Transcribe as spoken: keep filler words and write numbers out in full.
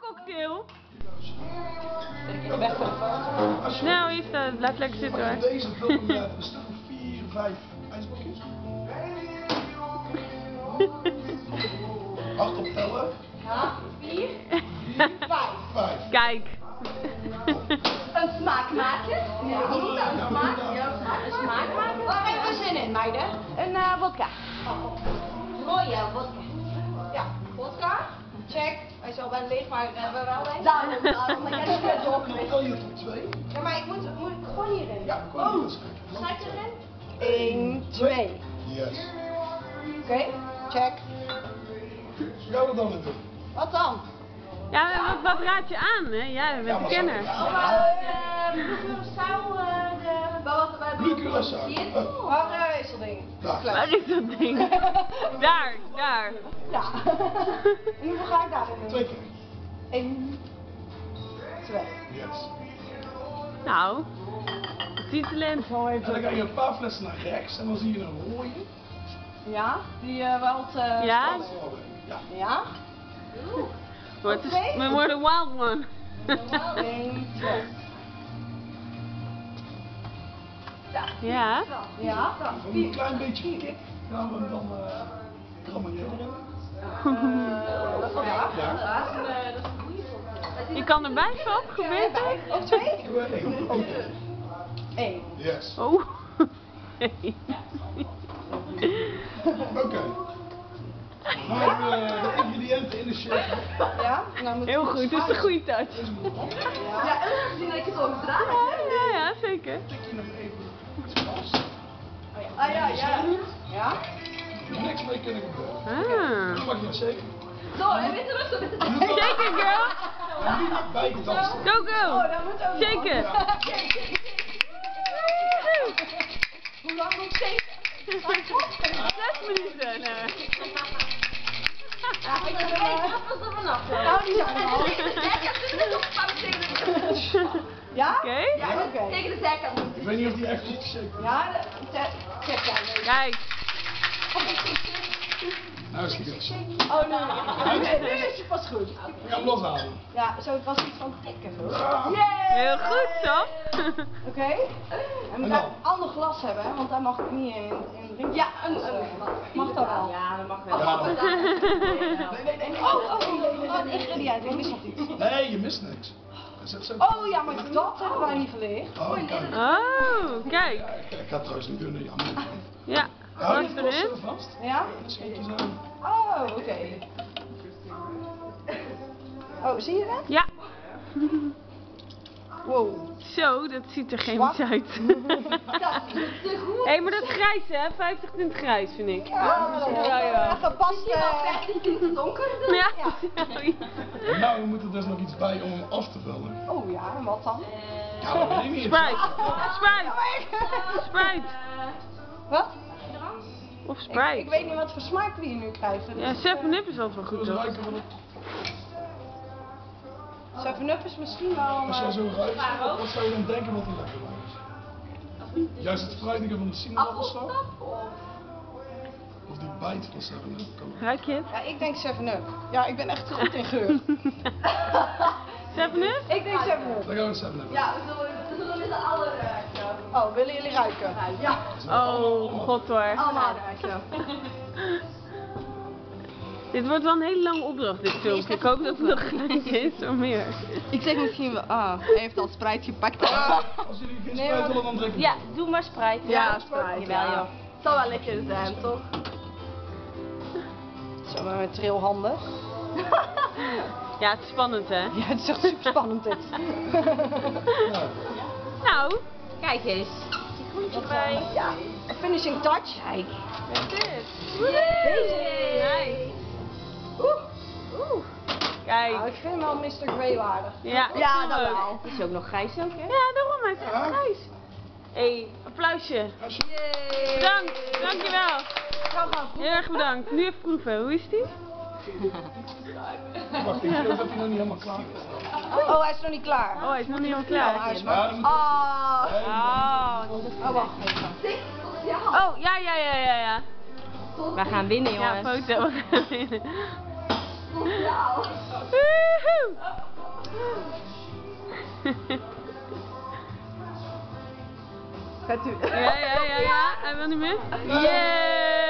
cocktail. Weg van de foto. Nou, hier staat. Blijf lekker zitten hoor. Deze vullen met een stuk of vier, vijf ijsblokjes. Acht optellen. Ja, vier, vijf. Vijf. Kijk. Een smaakmaker. Ja, hoe noemt dat? Een smaak? Ja, een smaakmaker. Waar hebben we zin in, meiden? Een uh, vodka. Mooie vodka. Ja, vodka. Check. Hij is al wel leeg, maar we hebben wel een. Daarom, daarom. Ik heb het weer Dan door. tel je tot twee. Ja, maar ik moet, moet ik gewoon hierin? Ja, kom hier. Schrijf erin. één, twee. Yes. Oké, okay, check. Gaan we dan doen? Wat dan? Ja, wat, wat raad je aan, hè? Ja, je bent de kenner. Blue Curaçao. Waar is dat ding? Daar. Waar is dat ding? Daar, daar. Ja. En hoeveel ga ik daarin doen? Twee keer. één, twee. Yes. Nou, titelend. En dan ga je een paar flessen naar rechts en dan zie je een rode. Ja, die uh, wel te... Ja? Ja. Ja? Wordt we worden wild one. één, twee. Ja. Ja? Van een klein beetje kick gaan we hem dan uh, krammelen. Ja? Ja. Je kan erbij stop, gebeurt het? Of twee? Eén. Eén. Yes. Oh. Nee. Oké. Okay. Nou, uh, de ingrediënten in de shake. Ja? Nou, moet Heel goed, het is een goede touch. Ja, en dan zien dat ik het overdraag. Ja, ja, zeker. Tik je nog even iets vast. Ah ja, ja. Ja? Niks mee kunnen gebeuren. Ah. Dan mag je een shake. Zo, en weet je rustig met de Shake it, girl. En niet bij je dansen. Go, go. Oh, dat moet ook. Shake it. Hoe lang moet ik Zes minuten. Nee. Ja, ik heb er wel vanaf. Nou, die zijn er al. Ja? Oké. Ja, oké. Tegen de zijkant. Ik weet niet of die echt goed shake. Ja, check jij. Kijk. Nou is die goed. Oh, nee, nee. Nee, nu is het pas goed. Ik ga hem loshalen. Ja, zo, het was iets van tikken. Ja. Heel goed zo. Oké. En we moeten een ander glas hebben, hè, want daar mag ik niet in, in drinken. Ja, een, een mag dat wel? Ja, dat mag wel. Ja. Nee, nee, nee. Oh, oh, oh, oh, de ingrediënten, ik mis nog iets. Nee, je mist niks. Zet zo. Oh ja, maar dat hebben wij niet geleerd. Oh, kijk. Oh, kijk. Ja, ik, ik ga het trouwens niet doen, nee, jammer. Ja, Hou je was het los erin. zo vast? Ja? Dan schiet je zo. Oh, oké. Oh, zie je dat? Ja. Wow. Zo, dat ziet er chemisch uit. Hé, hey, maar dat is grijs hè? vijftig tint grijs vind ik. Ja, dat is Ja, ja. gepast. Uh... donker. Ja. Nou, we moeten dus nog iets bij om hem af te vullen. Oh ja, en wat dan? Ja, dat weet ik niet. Sprite. Sprite. Sprite. Wat? Of Ik, Sprite. ik weet niet wat voor smaak we hier nu krijgen. Ja, seven up is altijd wel goed Dus toch? ruiken we het. seven up is misschien wel... Als jij Uh... zo ruikt, wat zou je dan denken wat hij lekker is? Juist het fruitige van de sinaasappelsap? Of die bijt van seven up? Kan ook. Ruik je het? Ja, ik denk seven up. Ja, ik ben echt goed in geur. seven up? Ik denk seven up. Dan gaan we seven up. Ja, we zullen, we zullen met z'n allen ruiken. Oh, willen jullie ruiken? Ja. Oh, god hoor. Allemaal ruiken. Dit wordt wel een hele lange opdracht, dit filmpje. Ik hoop dat het nog gelijk is of meer. Ik zeg misschien wel, ah, hij heeft al Sprite gepakt. Ja, als jullie geen Nee, spijt maar- willen, dan drinken we. Ja, doe maar Sprite. Ja, Sprite. Jawel, joh. Het zal wel lekker zijn, toch? Zo, met mijn trilhanden. Ja, het is spannend hè? Ja, het is echt super spannend dit. Nou, Nou, Kijk eens. Wat erbij. Ja, een finishing touch. Kijk. that's it. Deze. Nice. Oeh. Oeh. Kijk. Nou, ik vind hem wel mister Grey waardig. Ja, Ja, dat ook. wel. Het is ook nog grijs ook, hè? Ja, daarom, hij is echt Ja. grijs. Hé, hey, applausje. als je... Bedankt, dankjewel. Gaan we gaan. Heel erg bedankt. Nu even proeven, hoe is die? Wacht, ik weet dat hij nog niet helemaal klaar is. Oh, hij is nog niet klaar. Oh, hij is nog niet helemaal Oh, hij klaar. is Ja, dan moet Ah. Oh, Oh, wacht even. oh ja, ja, ja, ja, ja. We gaan winnen, Ja, jongens. foto. We gaan winnen. Woehoe. Gaat u? Ja, ja, ja, ja. Hij wil niet meer. Yay!